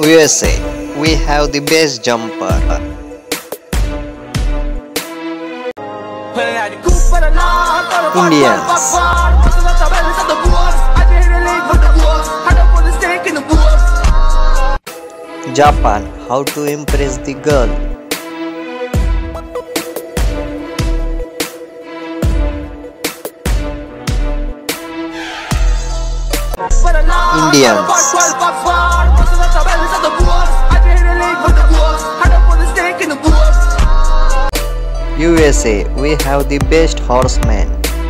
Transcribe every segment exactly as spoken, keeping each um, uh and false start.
U S A, we have the best jumper. Indians. Japan, how to impress the girl. Indians. U S A, we have the best horsemen.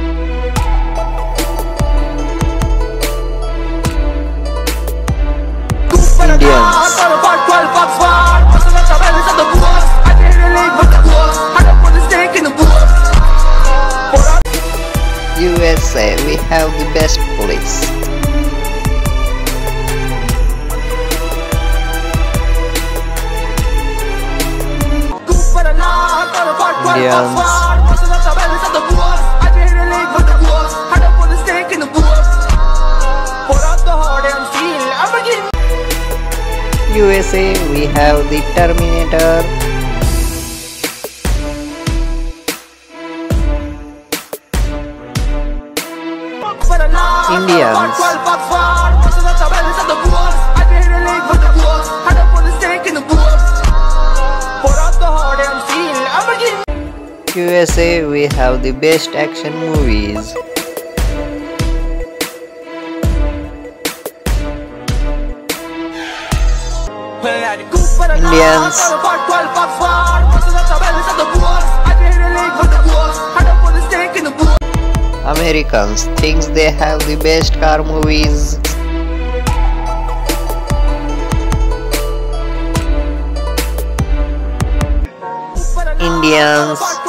Indians. U S A, we have the best police. Indians. U S A, we have the Terminator. Indians. U S A, we have the best action movies. Indians. Americans thinks they have the best car movies. Indians.